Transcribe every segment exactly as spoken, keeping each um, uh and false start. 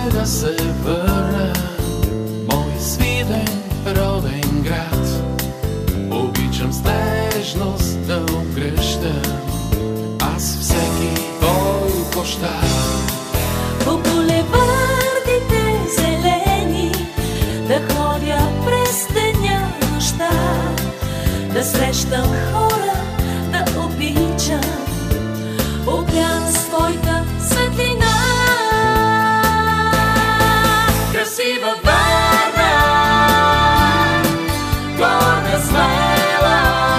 да се върна, мой свиден роден град. Обичам с нежност да обгръщам аз всеки твой площад. По булевардите зелени да ходя през деня нощта, да срещам хора, да обичам, обян с твоята светлина. Красива Варна, горна смела,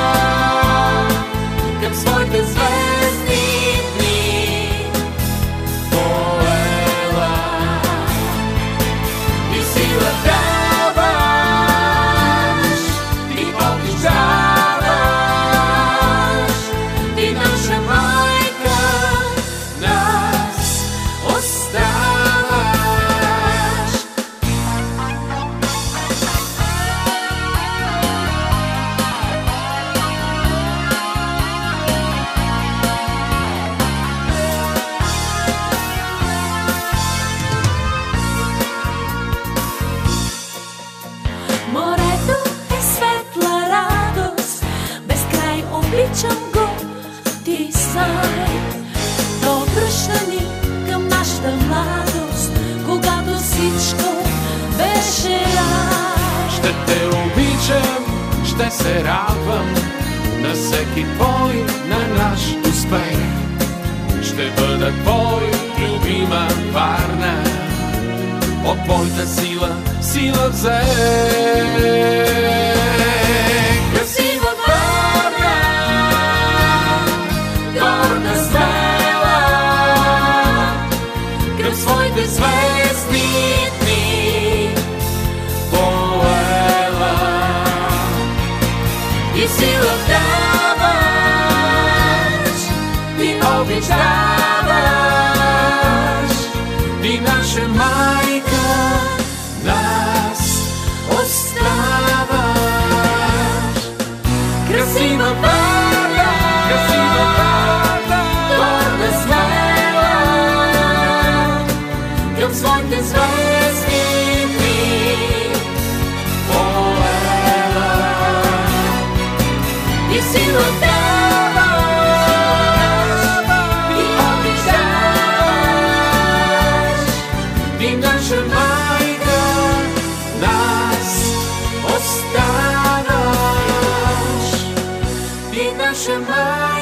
към своите звездни дни поела и сила даваш, ти обичаваш, ти наша майка, нас оставаш. Морето е светла радост, безкрай обличам го, ти знай. То връща ни към нашата младост, когато всичко беше рай. Ще те обичам, ще се радвам на всеки твой, на наш успех. Ще бъда твой, любима Варна, от твоята сила, сила взех. Красива Варна, горна смела, към своите звездни дни поела и сила даваш, ти обичаваш, ти наша майка, нас оставаш. Красива Варна, красива Варна, горна смела, към своите звездни дни поела и сила даваш, ти обичаваш, ти наша майка, нас оставаш, ти наша майка.